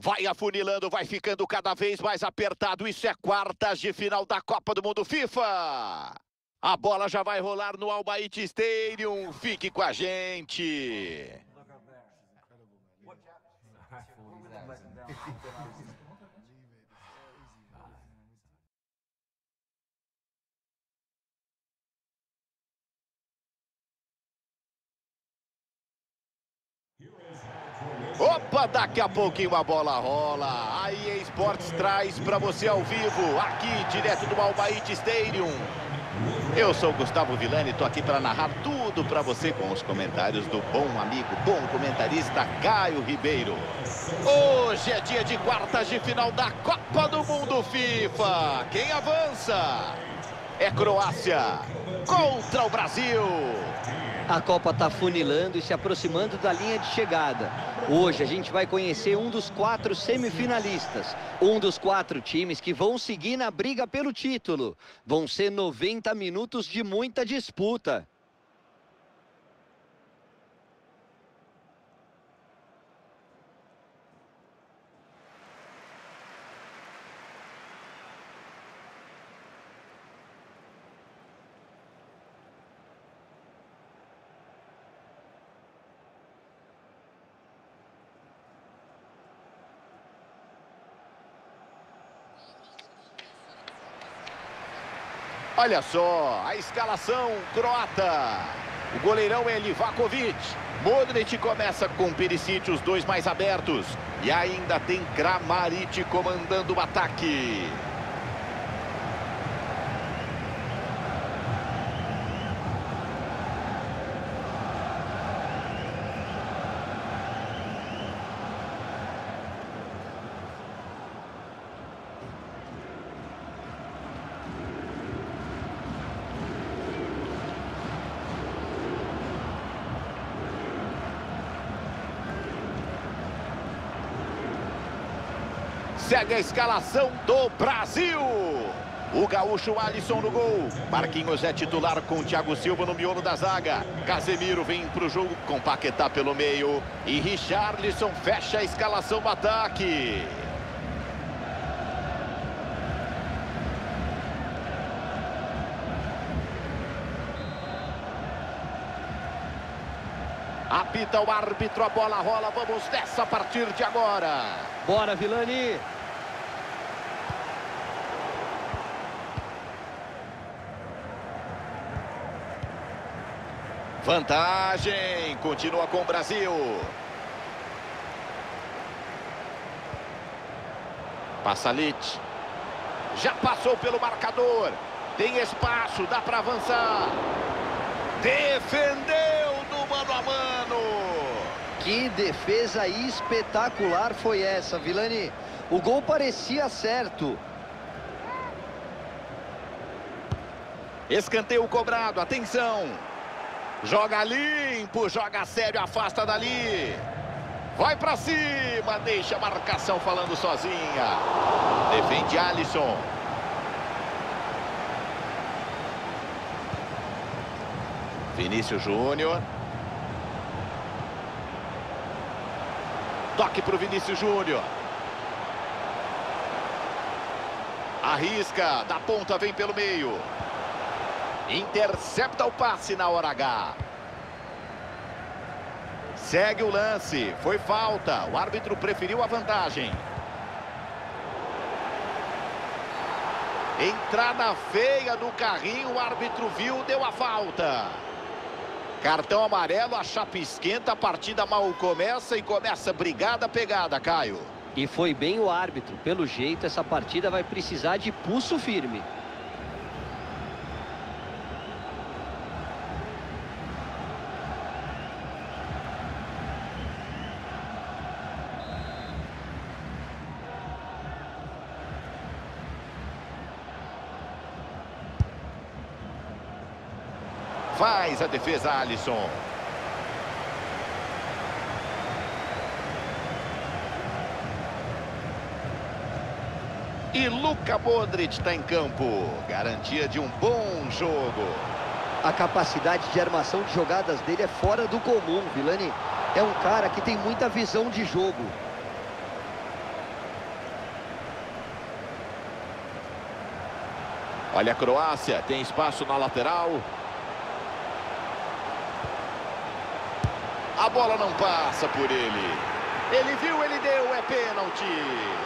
Vai afunilando, vai ficando cada vez mais apertado. Isso é quartas de final da Copa do Mundo FIFA. A bola já vai rolar no Al Bayt Stadium. Fique com a gente. Opa, daqui a pouquinho a bola rola. A EA Sports traz para você ao vivo, aqui direto do Al Bayt Stadium. Eu sou o Gustavo Villani, tô aqui para narrar tudo para você com os comentários do bom amigo, bom comentarista Caio Ribeiro. Hoje é dia de quartas de final da Copa do Mundo FIFA. Quem avança? É Croácia contra o Brasil. A Copa está funilando e se aproximando da linha de chegada. Hoje a gente vai conhecer um dos 4 semifinalistas. Um dos 4 times que vão seguir na briga pelo título. Vão ser 90 minutos de muita disputa. Olha só, a escalação croata. O goleirão é Livakovic. Modric começa com Perisic, os dois mais abertos. E ainda tem Kramaric comandando o ataque. Segue a escalação do Brasil. O gaúcho Alisson no gol. Marquinhos é titular com Thiago Silva no miolo da zaga. Casemiro vem para o jogo com Paquetá pelo meio. E Richarlison fecha a escalação do ataque. Apita o árbitro, a bola rola. Vamos nessa a partir de agora. Bora, Villani! Vantagem, continua com o Brasil. Pasalic. Já passou pelo marcador. Tem espaço, dá para avançar. Defendeu no mano a mano. Que defesa espetacular foi essa, Villani. O gol parecia certo. Escanteio cobrado, atenção. Joga limpo, joga sério, afasta dali. Vai pra cima, deixa a marcação falando sozinha. Defende Alisson. Vinícius Júnior. Toque pro Vinícius Júnior. Arrisca, da ponta, vem pelo meio. Intercepta o passe na hora H. Segue o lance. Foi falta. O árbitro preferiu a vantagem. Entrada feia do carrinho. O árbitro viu, deu a falta. Cartão amarelo, a chapa esquenta. A partida mal começa e começa brigada, pegada, Caio. E foi bem o árbitro. Pelo jeito, essa partida vai precisar de pulso firme. Faz a defesa Alisson. E Luka Modric está em campo. Garantia de um bom jogo. A capacidade de armação de jogadas dele é fora do comum, Villani. É um cara que tem muita visão de jogo. Olha a Croácia, tem espaço na lateral. A bola não passa por ele. Ele viu, ele deu, é pênalti.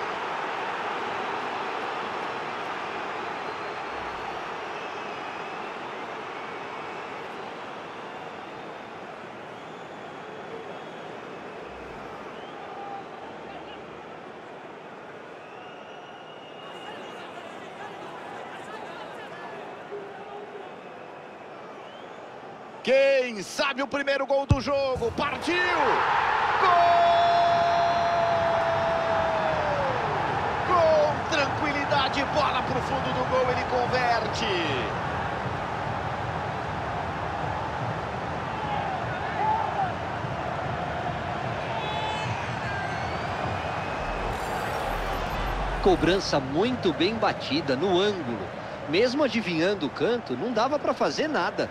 Quem sabe o primeiro gol do jogo? Partiu! Gol! Com tranquilidade, bola para o fundo do gol, ele converte. Cobrança muito bem batida no ângulo. Mesmo adivinhando o canto, não dava para fazer nada.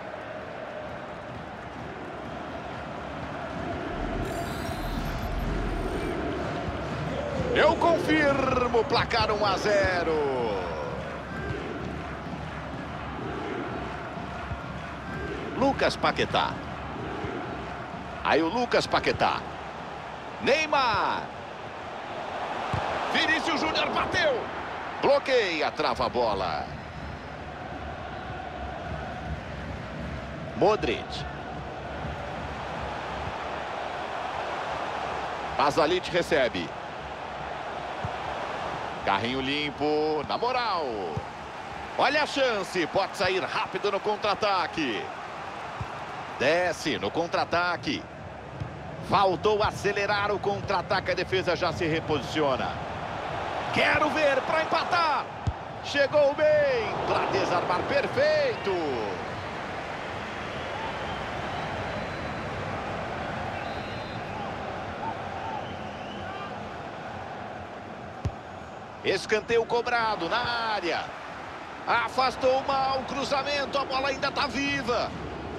Eu confirmo, placar 1-0. Lucas Paquetá. Aí o Lucas Paquetá. Neymar. Vinícius Júnior bateu. Bloqueia, trava a bola. Modric. Pasalic recebe. Carrinho limpo, na moral. Olha a chance, pode sair rápido no contra-ataque. Desce no contra-ataque. Faltou acelerar o contra-ataque, a defesa já se reposiciona. Quero ver para empatar. Chegou bem, para desarmar, perfeito. Escanteio cobrado na área. Afastou mal o cruzamento, a bola ainda está viva.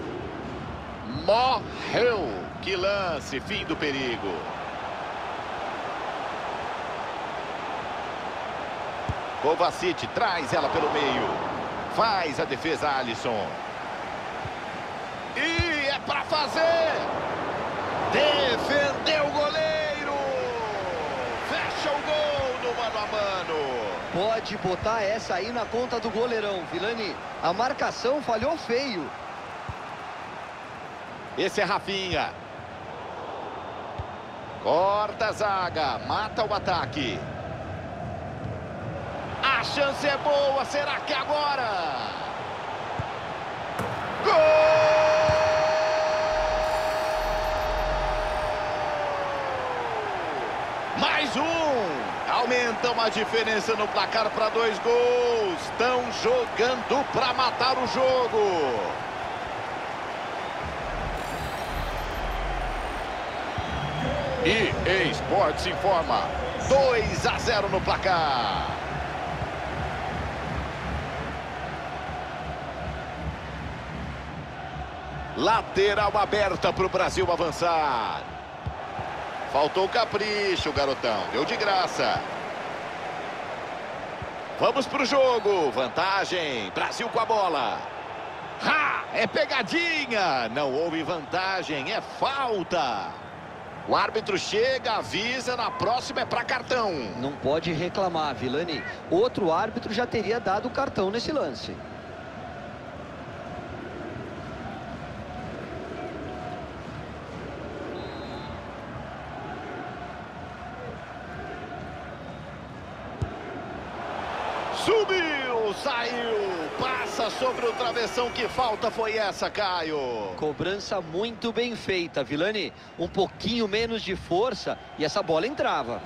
Morreu. Que lance, fim do perigo. Kovacic traz ela pelo meio. Faz a defesa, Alisson. E é para fazer. Defendeu o goleiro. Fecha o gol no mano a mano. Pode botar essa aí na conta do goleirão, Vilani. A marcação falhou feio. Esse é Rafinha. Corta a zaga, mata o ataque. A chance é boa, será que agora? Gol! Mais um! Aumentam a diferença no placar para 2 gols. Estão jogando para matar o jogo. EA Sports informa, 2-0 no placar. Lateral aberta para o Brasil avançar. Faltou capricho, garotão. Deu de graça. Vamos para o jogo. Vantagem. Brasil com a bola. Ha! É pegadinha. Não houve vantagem. É falta. O árbitro chega, avisa, na próxima é para cartão. Não pode reclamar, Vilani. Outro árbitro já teria dado o cartão nesse lance. Subiu, saiu, passa sobre o travessão. Que falta foi essa, Caio? Cobrança muito bem feita, Vilani. Um pouquinho menos de força e essa bola entrava.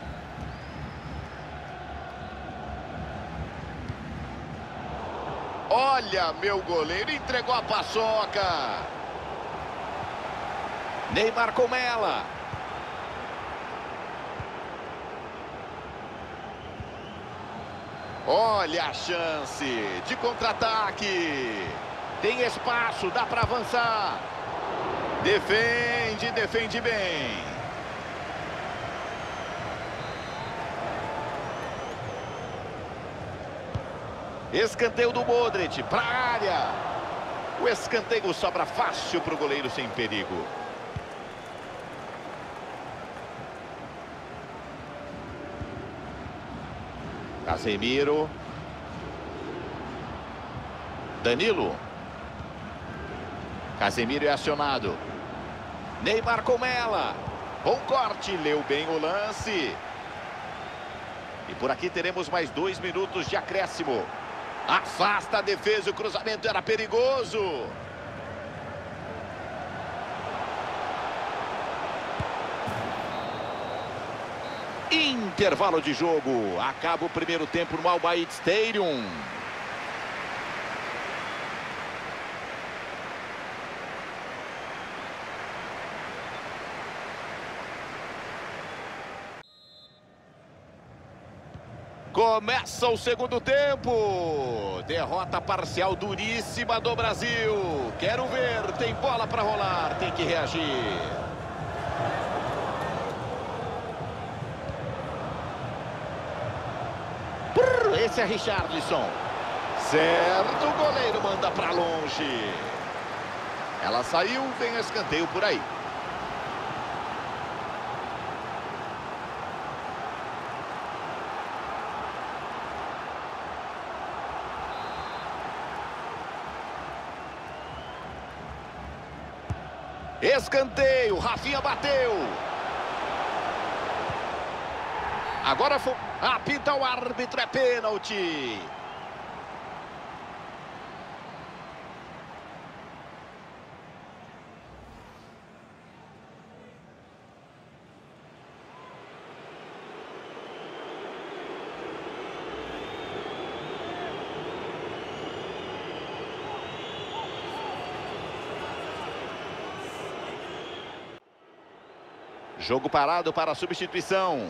Olha, meu goleiro entregou a paçoca. Neymar com ela. Olha a chance de contra-ataque. Tem espaço, dá para avançar. Defende, defende bem. Escanteio do Modric para a área. O escanteio sobra fácil para o goleiro sem perigo. Casemiro. Danilo. Casemiro é acionado. Neymar com ela. Bom corte, leu bem o lance. E por aqui teremos mais 2 minutos de acréscimo. Afasta a defesa, o cruzamento era perigoso. Intervalo de jogo. Acaba o primeiro tempo no Al Bayt Stadium. Começa o segundo tempo. Derrota parcial duríssima do Brasil. Quero ver, tem bola para rolar, tem que reagir. Esse é Richarlison. Certo, o goleiro manda para longe. Ela saiu, vem escanteio por aí. Escanteio, Rafinha bateu. Agora foi. Apita o árbitro, é pênalti. Jogo parado para a substituição.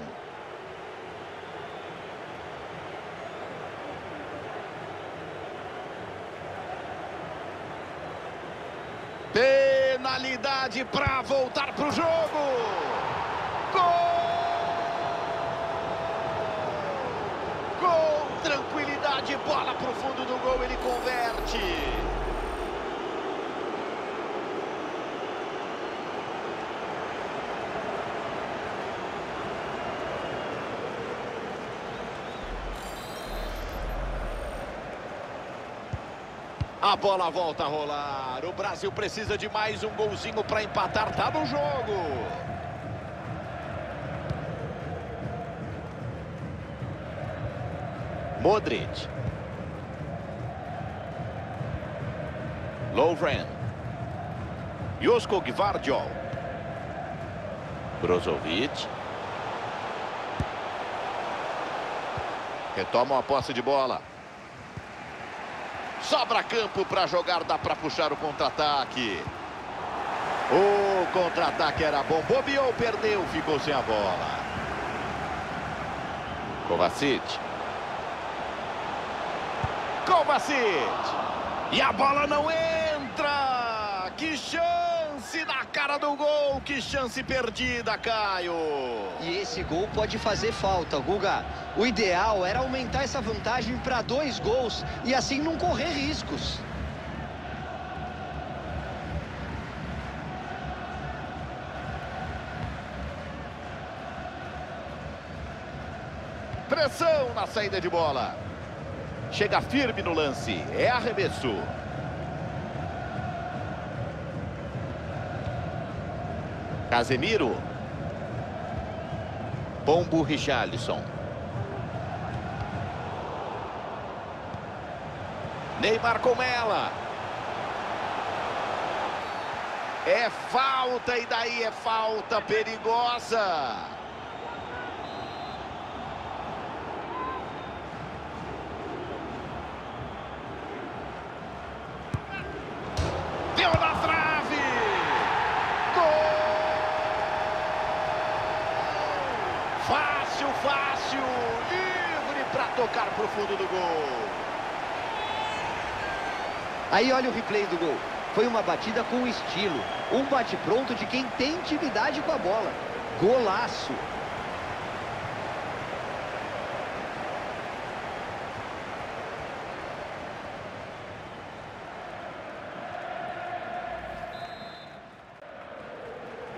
Penalidade para voltar para o jogo. Gol! Gol! Tranquilidade, bola para o fundo do gol, ele converte. A bola volta a rolar. O Brasil precisa de mais um golzinho para empatar. Tá no jogo. Modric. Lovren. Josko Gvardiol. Brozovic. Retomam a posse de bola. Sobra campo para jogar, dá para puxar o contra-ataque. O contra-ataque era bom, bobeou, perdeu, ficou sem a bola. Kovacic. Kovacic. E a bola não entra. Que chance na cara do gol, que chance perdida, Caio. E esse gol pode fazer falta, Guga. O ideal era aumentar essa vantagem para 2 gols e assim não correr riscos. Pressão na saída de bola. Chega firme no lance. É arremesso. Casemiro. Pombo Richarlison. Neymar com ela. É falta, e daí é falta perigosa. Deu na trave. Gol! Fácil, fácil. Livre para tocar para o fundo do gol. Aí olha o replay do gol. Foi uma batida com estilo. Um bate-pronto de quem tem intimidade com a bola. Golaço.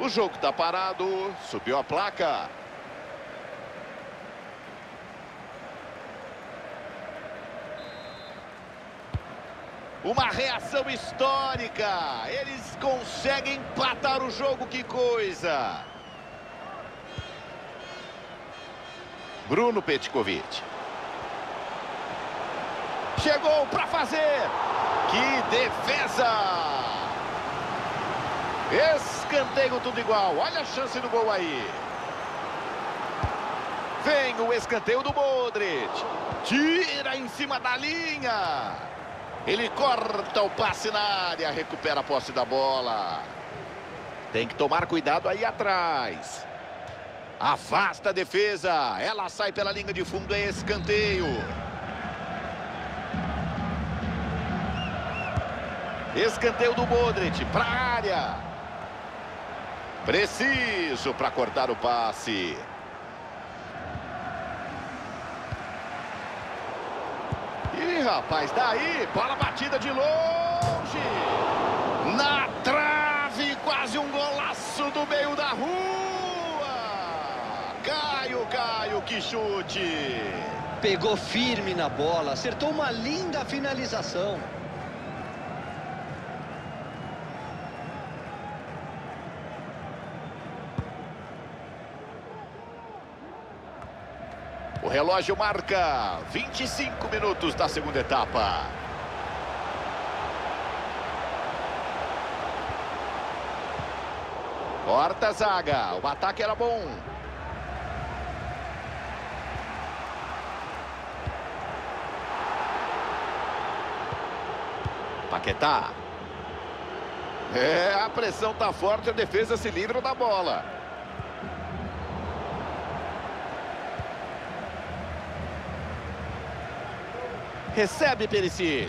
O jogo está parado, subiu a placa. Uma reação histórica. Eles conseguem empatar o jogo, que coisa. Bruno Petkovic. Chegou para fazer. Que defesa! Escanteio tudo igual. Olha a chance do gol aí. Vem o escanteio do Modric. Tira em cima da linha. Ele corta o passe na área. Recupera a posse da bola. Tem que tomar cuidado aí atrás. Afasta a defesa. Ela sai pela linha de fundo. É escanteio. Escanteio do Modric para a área. Preciso para cortar o passe. Ih, rapaz, daí, bola batida de longe. Na trave, quase um golaço do meio da rua. Caio, que chute. Pegou firme na bola, acertou uma linda finalização. O relógio marca 25 minutos da segunda etapa. Corta a zaga. O ataque era bom. Paquetá. A pressão tá forte, a defesa se livra da bola. Recebe Perisic.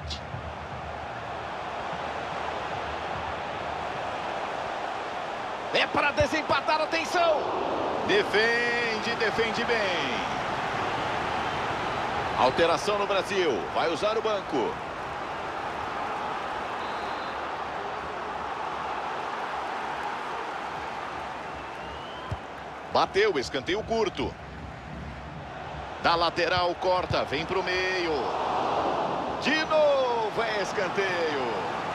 É para desempatar, atenção. Defende bem. Alteração no Brasil. Vai usar o banco. Bateu, escanteio curto. Da lateral, corta, vem pro meio. De novo é escanteio.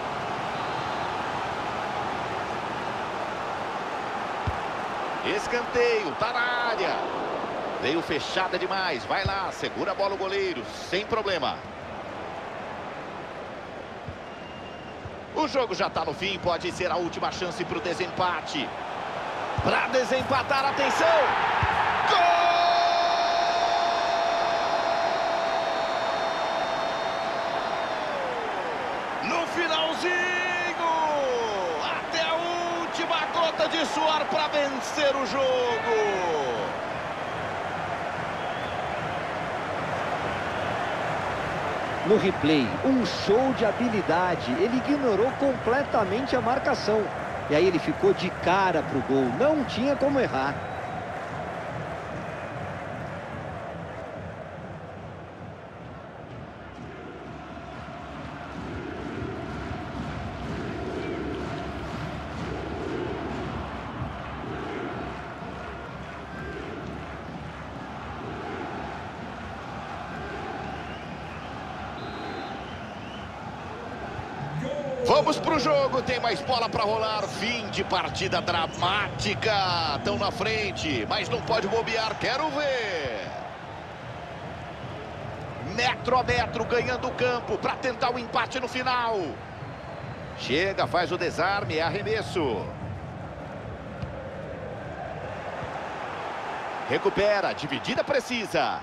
Escanteio, tá na área. Veio fechada demais, vai lá, segura a bola o goleiro, sem problema. O jogo já tá no fim, pode ser a última chance pro desempate. Para desempatar, atenção. Gol! No finalzinho, até a última gota de suor para vencer o jogo. No replay, um show de habilidade. Ele ignorou completamente a marcação. E aí ele ficou de cara pro gol. Não tinha como errar. Vamos pro jogo, tem mais bola para rolar. Fim de partida dramática. Estão na frente, mas não pode bobear, quero ver. Metro a metro, ganhando o campo para tentar o empate no final. Chega, faz o desarme, é arremesso. Recupera, dividida precisa.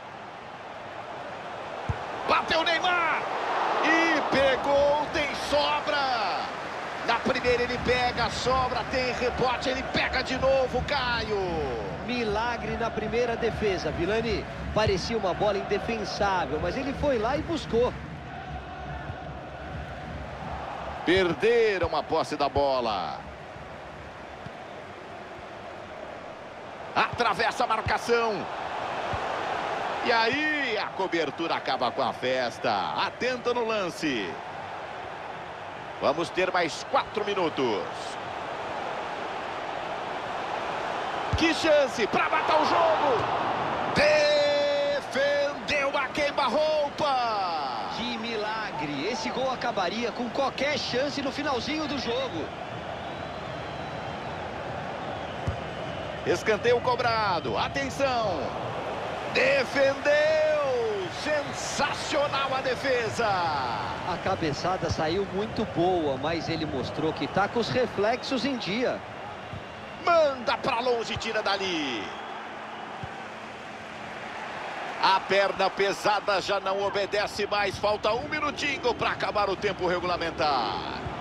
Bateu o Neymar. E pegou, tem sobra. Na primeira ele pega, sobra, tem rebote, ele pega de novo, Caio. Milagre na primeira defesa, Vilani. Parecia uma bola indefensável, mas ele foi lá e buscou. Perderam a posse da bola. Atravessa a marcação. E aí, a cobertura acaba com a festa. Atenta no lance. Vamos ter mais 4 minutos. Que chance para matar o jogo. Defendeu a queima-roupa. Que milagre. Esse gol acabaria com qualquer chance no finalzinho do jogo. Escanteio cobrado. Atenção. Defendeu. Sensacional a defesa. A cabeçada saiu muito boa, mas ele mostrou que tá com os reflexos em dia. Manda pra longe e tira dali. A perna pesada já não obedece mais. Falta um minutinho para acabar o tempo regulamentar.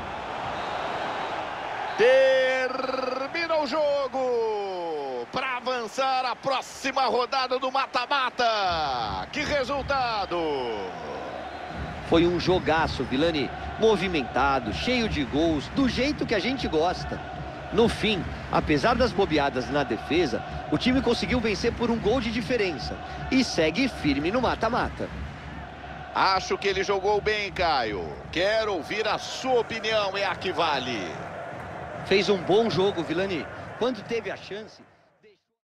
Termina o jogo para avançar a próxima rodada do mata-mata. Que resultado! Foi um jogaço, Vilani. Movimentado, cheio de gols, do jeito que a gente gosta. No fim, apesar das bobeadas na defesa, o time conseguiu vencer por um gol de diferença e segue firme no mata-mata. Acho que ele jogou bem, Caio. Quero ouvir a sua opinião, é a que vale. Fez um bom jogo, Vilani. Quando teve a chance...